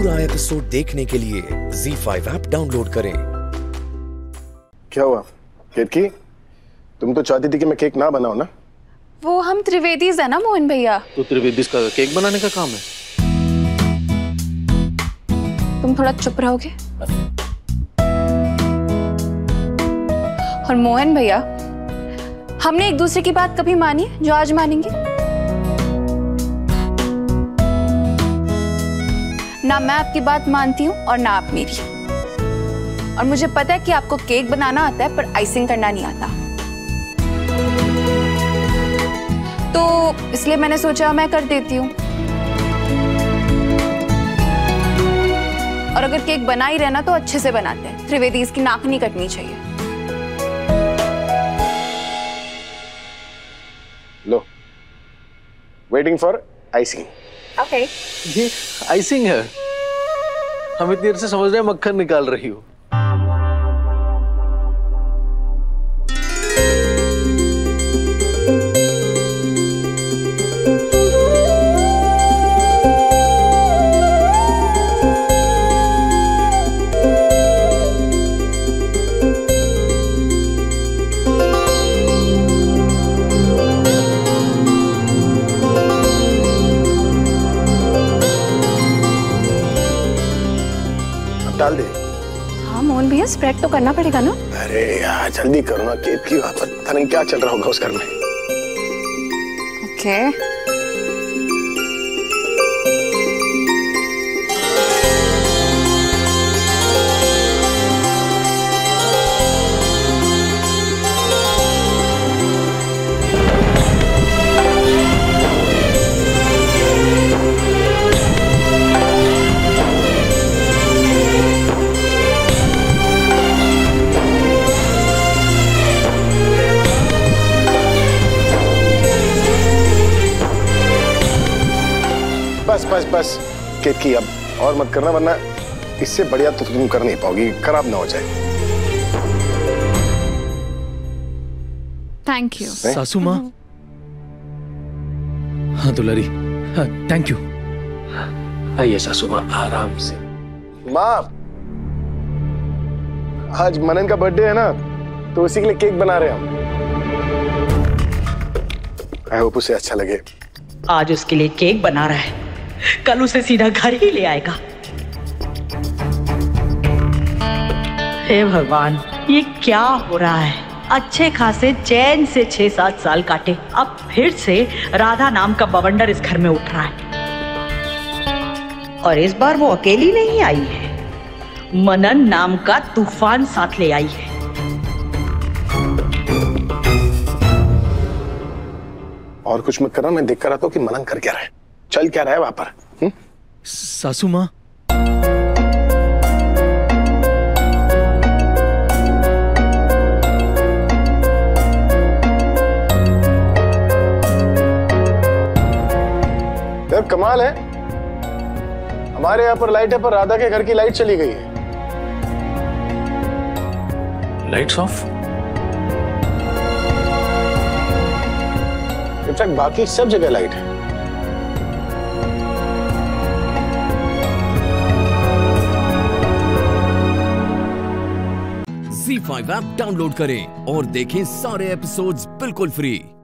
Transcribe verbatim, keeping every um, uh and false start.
पूरा एपिसोड देखने के लिए ज़ी फाइव ऐप डाउनलोड करें। क्या हुआ केतकी, तुम तो चाहती थी कि मैं केक ना बनाऊं ना? वो हम त्रिवेदीज है ना मोहन भैया। तो त्रिवेदीज का केक बनाने का काम है। तुम थोड़ा चुप रहोगे? और मोहन भैया, हमने एक दूसरे की बात कभी मानी है जो आज मानेंगे? ना मैं आपकी बात मानती हूँ और ना आप मेरी। और मुझे पता है कि आपको केक बनाना आता है पर आइसिंग करना नहीं आता। तो इसलिए मैंने सोचा मैं कर देती हूँ। और अगर केक बना ही रहना तो अच्छे से बनाते हैं। त्रिवेदीज की नाक नहीं कटनी चाहिए। लो, वेटिंग फॉर आइसिंग। ओके। ये आइसिंग है। हम इतनी देर से समझ रहे हैं मक्खन निकाल रही हो। डाल दे। हाँ मोहन भैया, स्प्रेड तो करना पड़ेगा ना। अरे यार जल्दी करो ना, केतकी वहां पर पता नहीं क्या चल रहा होगा उस घर में। ओके। बस बस बस केतकी, अब और मत करना वरना इससे बढ़िया तो तुम कर नहीं पाओगी, खराब ना हो जाए। थैंक यू सासू माँ। हाँ दुलारी, हाँ थैंक यू। आइए सासू माँ आराम से। माँ, आज मनन का बर्थडे है ना, तो उसी के लिए केक बना रहे हैं हम। आई होप उसे अच्छा लगे। आज उसके लिए केक बना रहा है, कल उसे सीधा घर ही ले आएगा। हे भगवान, ये क्या हो रहा है? अच्छे खासे चैन से छह सात साल काटे, अब फिर से राधा नाम का बवंडर इस घर में उठ रहा है। और इस बार वो अकेली नहीं आई है, मनन नाम का तूफान साथ ले आई है। और कुछ मत करना, मैं देख कर आता हूँ कि मनन कर क्या रहा है, चल क्या रहा है वहां पर। हुँ? सासू माँ, यार कमाल है, हमारे यहाँ पर लाइट है पर राधा के घर की लाइट चली गई है। Lights off. इनफैक्ट बाकी सब जगह लाइट है। ज़ी फाइव ऐप डाउनलोड करें और देखें सारे एपिसोड्स बिल्कुल फ्री।